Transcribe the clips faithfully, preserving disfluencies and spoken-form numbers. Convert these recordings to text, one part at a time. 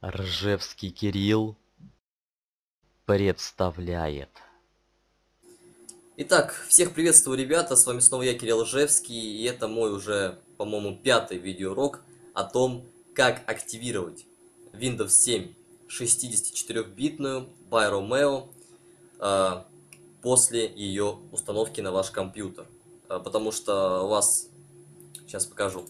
Ржевский Кирилл представляет. Итак, всех приветствую, ребята, с вами снова я, Кирилл Ржевский, и это мой уже, по-моему, пятый видеоурок о том, как активировать Windows семь шестидесятичетырёхбитную by Romeo э, после ее установки на ваш компьютер. Э, потому что у вас, сейчас покажу,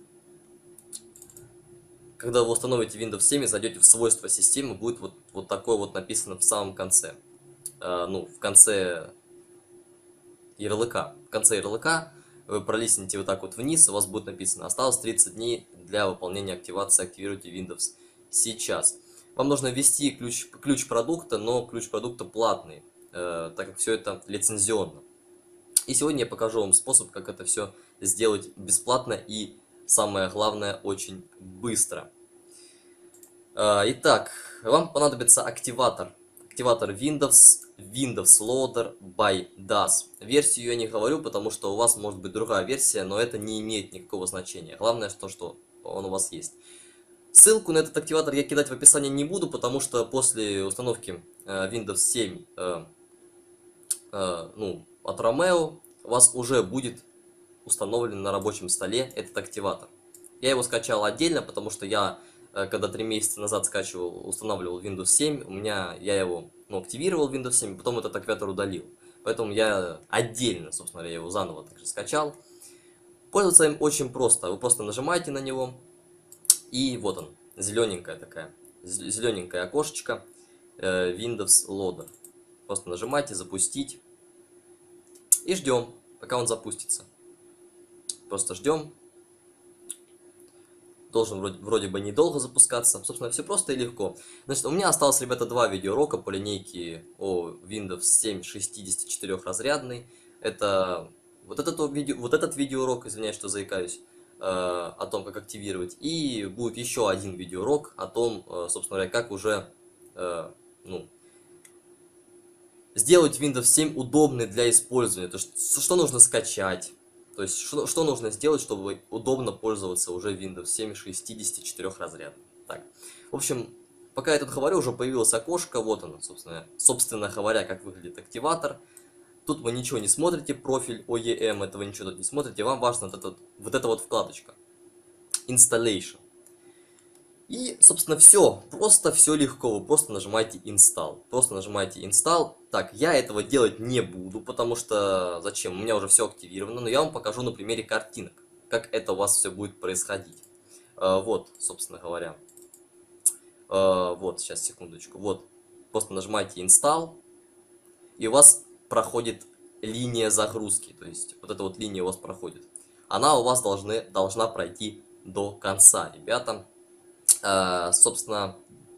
когда вы установите Windows семь и зайдете в свойства системы, будет вот, вот такое вот написано в самом конце. Э, ну, в конце ярлыка. В конце ярлыка вы пролистните вот так вот вниз, у вас будет написано: осталось тридцать дней для выполнения активации, активируйте Windows сейчас. Вам нужно ввести ключ, ключ продукта, но ключ продукта платный, э, так как все это лицензионно. И сегодня я покажу вам способ, как это все сделать бесплатно и, самое главное, очень быстро. Э, итак, вам понадобится активатор. Активатор Windows, Windows Loader by DOS. Версию я не говорю, потому что у вас может быть другая версия, но это не имеет никакого значения. Главное, что, что он у вас есть. Ссылку на этот активатор я кидать в описании не буду, потому что после установки э, Windows семь э, э, ну, от Romeo у вас уже будет установлен на рабочем столе этот активатор. Я его скачал отдельно, потому что я, когда три месяца назад скачивал, устанавливал Windows семь, у меня, я его, ну, активировал Windows семь, потом этот активатор удалил. Поэтому я отдельно, собственно говоря, его заново также скачал. Пользоваться им очень просто. Вы просто нажимаете на него, и вот он, зелененькая такая, зелененькое окошечко, Windows Loader. Просто нажимаете «Запустить» и ждем, пока он запустится. Просто ждем. Должен вроде, вроде бы недолго запускаться. Собственно, все просто и легко. Значит, у меня осталось, ребята, два видеоурока по линейке о Windows семь шестидесятичетырёхразрядный. Это вот этот, видео, вот этот видеоурок, извиняюсь, что заикаюсь, э, о том, как активировать. И будет еще один видеоурок о том, э, собственно говоря, как уже э, ну, сделать Windows семь удобный для использования. То есть, что нужно скачать. То есть, что, что нужно сделать, чтобы удобно пользоваться уже Windows семь шестидесятичетырёхразрядным. Так, в общем, пока я тут говорю, уже появилось окошко, вот оно, собственно, собственно говоря, как выглядит активатор. Тут вы ничего не смотрите, профиль о и эм, этого ничего тут не смотрите, вам важна вот эта вот, эта вот вкладочка Installation. И, собственно, все. Просто все легко. Вы просто нажимаете Install. Просто нажимаете Install. Так, я этого делать не буду, потому что зачем? У меня уже все активировано. Но я вам покажу на примере картинок, как это у вас все будет происходить. Вот, собственно говоря. Вот, сейчас, секундочку. Вот, просто нажимаете Install. И у вас проходит линия загрузки. То есть, вот эта вот линия у вас проходит. Она у вас должны, должна пройти до конца, ребята. Uh, собственно,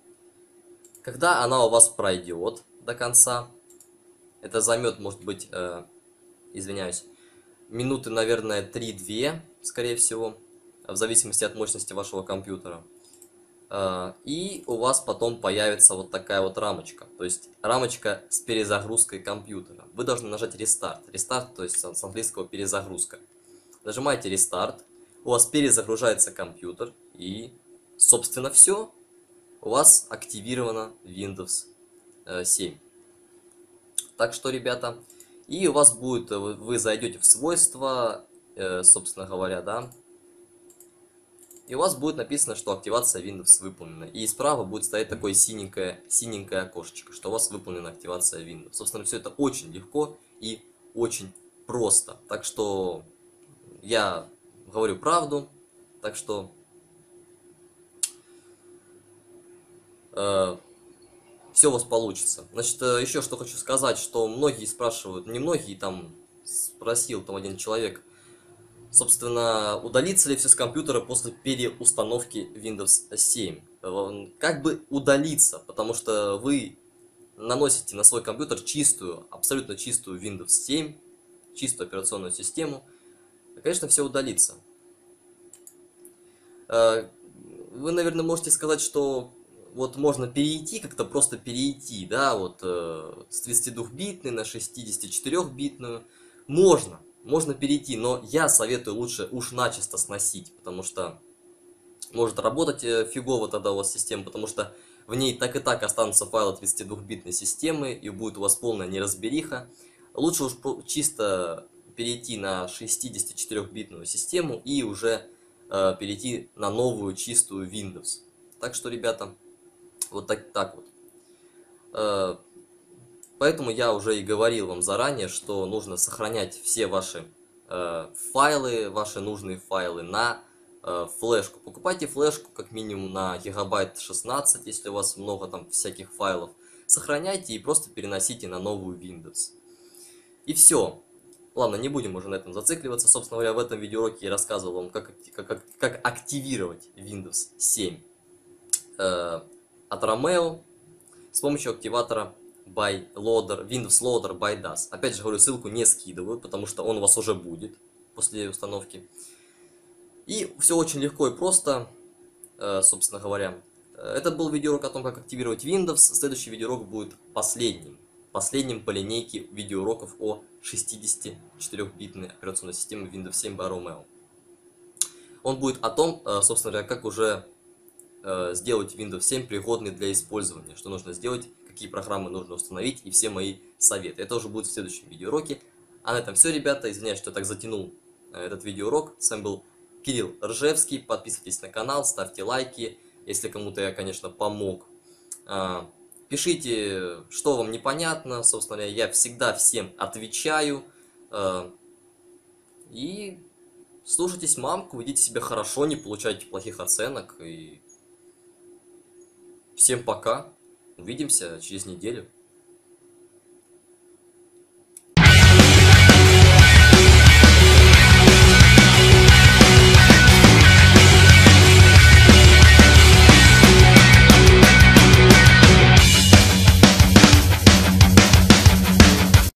когда она у вас пройдет до конца, это займет, может быть, uh, извиняюсь, минуты, наверное, три-две, скорее всего, в зависимости от мощности вашего компьютера. Uh, и у вас потом появится вот такая вот рамочка, то есть рамочка с перезагрузкой компьютера. Вы должны нажать рестарт. Рестарт, то есть с английского перезагрузка. Нажимаете рестарт, у вас перезагружается компьютер и... Собственно, все. У вас активировано Windows семь. Так что, ребята, и у вас будет, вы зайдете в свойства, собственно говоря, да, и у вас будет написано, что активация Windows выполнена. И справа будет стоять такое синенькое, синенькое окошечко, что у вас выполнена активация Windows. Собственно, все это очень легко и очень просто. Так что я говорю правду, так что... все у вас получится. Значит, еще что хочу сказать, что многие спрашивают, не многие, там спросил там один человек, собственно, удалится ли все с компьютера после переустановки Windows семь. Как бы удалиться, потому что вы наносите на свой компьютер чистую, абсолютно чистую Windows семь, чистую операционную систему, и, конечно, все удалится. Вы, наверное, можете сказать, что вот можно перейти, как-то просто перейти, да, вот э, с тридцатидвухбитной на шестидесятичетырёхбитную. Можно, можно перейти, но я советую лучше уж начисто сносить, потому что может работать э, фигово тогда у вас система, потому что в ней так и так останутся файлы тридцатидвухбитной системы, и будет у вас полная неразбериха. Лучше уж чисто перейти на шестидесятичетырёхбитную систему и уже э, перейти на новую чистую Windows. Так что, ребята, вот так, так вот. Э, поэтому я уже и говорил вам заранее, что нужно сохранять все ваши э, файлы, ваши нужные файлы на э, флешку. Покупайте флешку как минимум на гигабайт шестнадцать, если у вас много там всяких файлов. Сохраняйте и просто переносите на новую Windows. И все. Ладно, не будем уже на этом зацикливаться. Собственно говоря, в этом видеоуроке я рассказывал вам, как, как, как активировать Windows семь э, от Romeo с помощью активатора ByLoader, Windows Loader by DAS. Опять же говорю, ссылку не скидываю, потому что он у вас уже будет после установки. И все очень легко и просто, э, собственно говоря. Это был видеоурок о том, как активировать Windows. Следующий видеоурок будет последним. Последним по линейке видеоуроков о шестидесятичетырёхбитной операционной системе Windows семь by Romeo. Он будет о том, собственно говоря, как уже сделать Windows семь пригодный для использования, что нужно сделать, какие программы нужно установить и все мои советы. Это уже будет в следующем видеоуроке. А на этом все, ребята. Извиняюсь, что так затянул этот видеоурок. С вами был Кирилл Ржевский. Подписывайтесь на канал, ставьте лайки, если кому-то я, конечно, помог. Пишите, что вам непонятно, собственно говоря, я всегда всем отвечаю. И слушайтесь мамку, ведите себя хорошо, не получайте плохих оценок. И всем пока, увидимся через неделю.